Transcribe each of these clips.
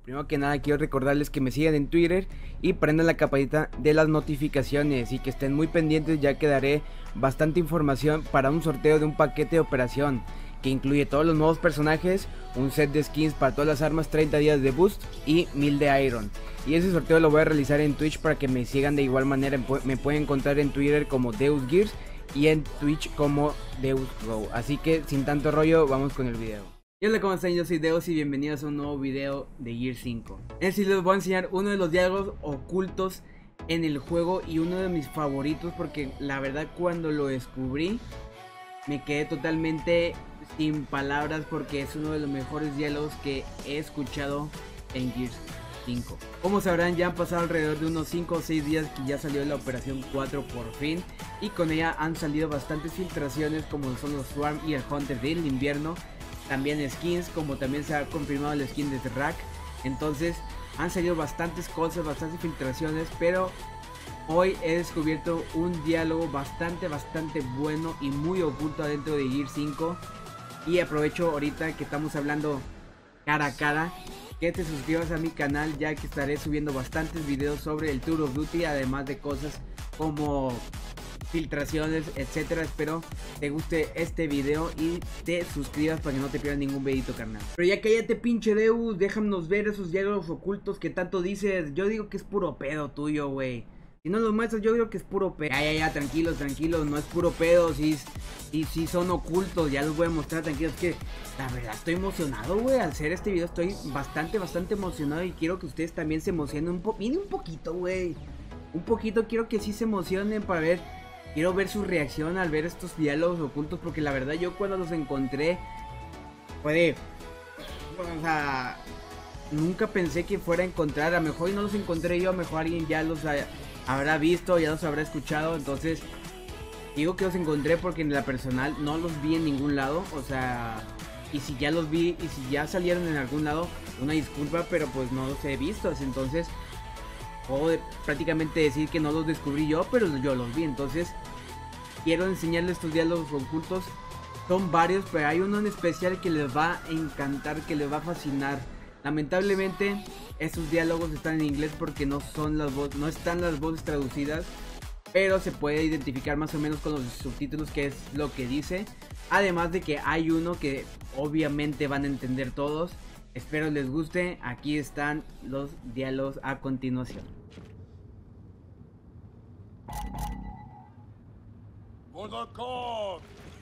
Primero que nada quiero recordarles que me sigan en Twitter y prendan la campanita de las notificaciones y que estén muy pendientes, ya que daré bastante información para un sorteo de un paquete de operación que incluye todos los nuevos personajes, un set de skins para todas las armas, 30 días de boost y 1000 de iron. Y ese sorteo lo voy a realizar en Twitch para que me sigan de igual manera. Me pueden encontrar en Twitter como Deus Gears y en Twitch como Deus Go. Así que sin tanto rollo, vamos con el video. Hola, ¿cómo están? Yo soy Deus y bienvenidos a un nuevo video de Gears 5. En este les voy a enseñar uno de los diálogos ocultos en el juego y uno de mis favoritos, porque la verdad cuando lo descubrí me quedé totalmente sin palabras, porque es uno de los mejores diálogos que he escuchado en Gears 5. Como sabrán, ya han pasado alrededor de unos 5 o 6 días que ya salió la operación 4 por fin, y con ella han salido bastantes filtraciones como son los Swarm y el Hunter del invierno. También skins, como también se ha confirmado el skin de Rack. Entonces han salido bastantes cosas, bastantes filtraciones, pero hoy he descubierto un diálogo bastante bueno y muy oculto adentro de Gears 5. Y aprovecho ahorita que estamos hablando cara a cara, que te suscribas a mi canal, ya que estaré subiendo bastantes videos sobre el Tour of Duty, además de cosas como filtraciones, etcétera. Espero te guste este video y te suscribas para que no te pierdas ningún videito, carnal. Pero ya cállate, pinche Deus, déjanos ver esos diálogos ocultos que tanto dices. Yo digo que es puro pedo tuyo, güey. Si no los muestras, yo digo que es puro pedo. Ya, tranquilos, no es puro pedo. Sí son ocultos, ya los voy a mostrar, tranquilos. Que la verdad estoy emocionado, güey. Al hacer este video estoy bastante emocionado y quiero que ustedes también se emocionen un poquito, güey. Un poquito, quiero que sí se emocionen para ver. Quiero ver su reacción al ver estos diálogos ocultos, porque la verdad yo cuando los encontré o sea, nunca pensé que fuera a encontrar. A lo mejor no los encontré yo, a lo mejor alguien ya los habrá visto, ya los habrá escuchado. Entonces digo que los encontré porque en la personal no los vi en ningún lado. O sea, y si ya los vi y si ya salieron en algún lado, una disculpa, pero pues no los he visto. Entonces puedo prácticamente decir que no los descubrí yo, pero yo los vi. Entonces quiero enseñarles estos diálogos ocultos. Son varios, pero hay uno en especial que les va a encantar, que les va a fascinar. Lamentablemente estos diálogos están en inglés porque no están las voces traducidas, pero se puede identificar más o menos con los subtítulos qué es lo que dice. Además de que hay uno que obviamente van a entender todos. Espero les guste. Aquí están los diálogos a continuación. For the cause!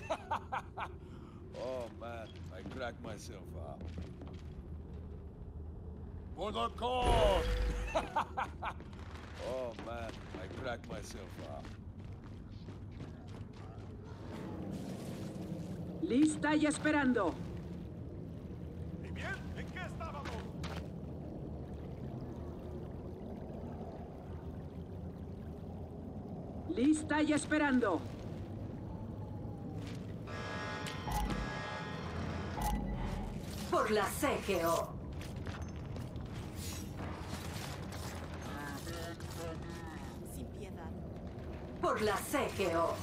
Oh man, I cracked myself up. For the cause! Oh man, I cracked myself up. Lista y esperando. ¿Y bien? ¿En qué estábamos? Lista y esperando. Por la CGO. Sin piedad. Por la CGO.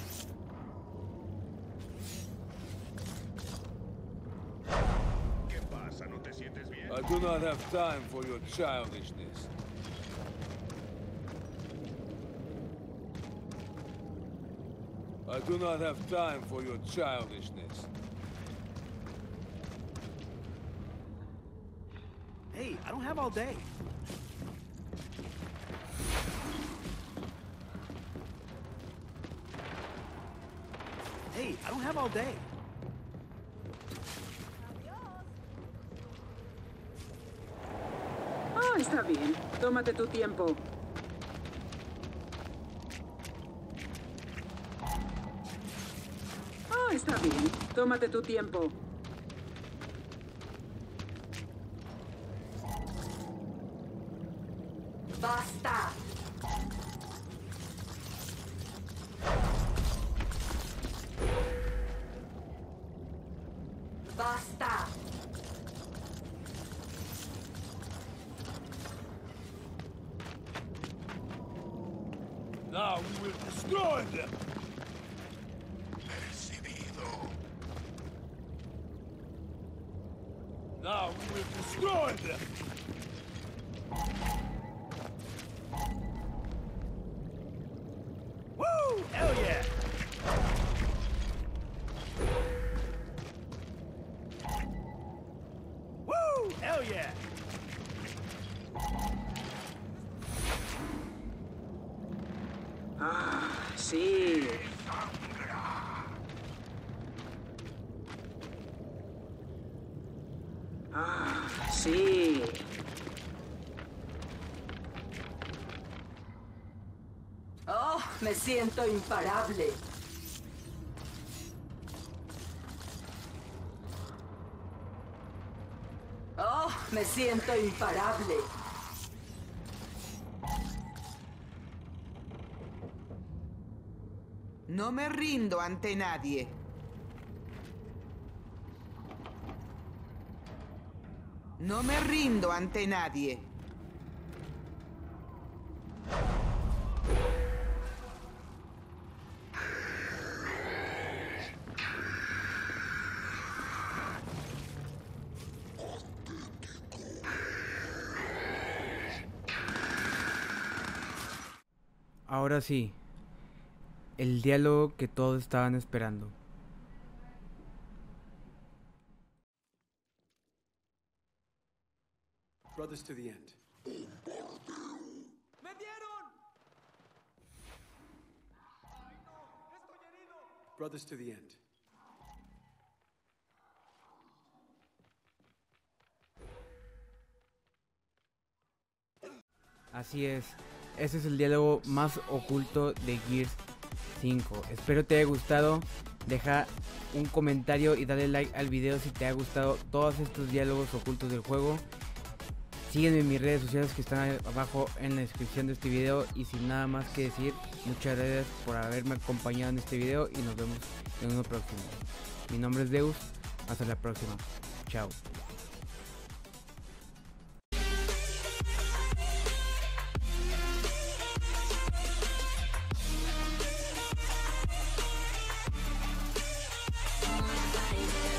¿Qué pasa? ¿No te sientes bien? I do not have time for your childishness. I do not have time for your childishness. Hey, I don't have all day. Hey, I don't have all day. Oh, está bien. Tómate tu tiempo. Oh, está bien. Tómate tu tiempo. Basta. Basta. Now we will destroy them! Percibido. Now we will destroy them! sí. Ah, sí. Oh, me siento imparable. Oh, me siento imparable. No me rindo ante nadie. No me rindo ante nadie. Ahora sí, el diálogo que todos estaban esperando. Brothers to the end. Brothers to the end. Así es, ese es el diálogo más oculto de Gears 5. Espero te haya gustado, deja un comentario y dale like al video si te ha gustado todos estos diálogos ocultos del juego. Sígueme en mis redes sociales que están abajo en la descripción de este video. Y sin nada más que decir, muchas gracias por haberme acompañado en este video y nos vemos en uno próximo. Mi nombre es Deus, hasta la próxima, chao. Fighting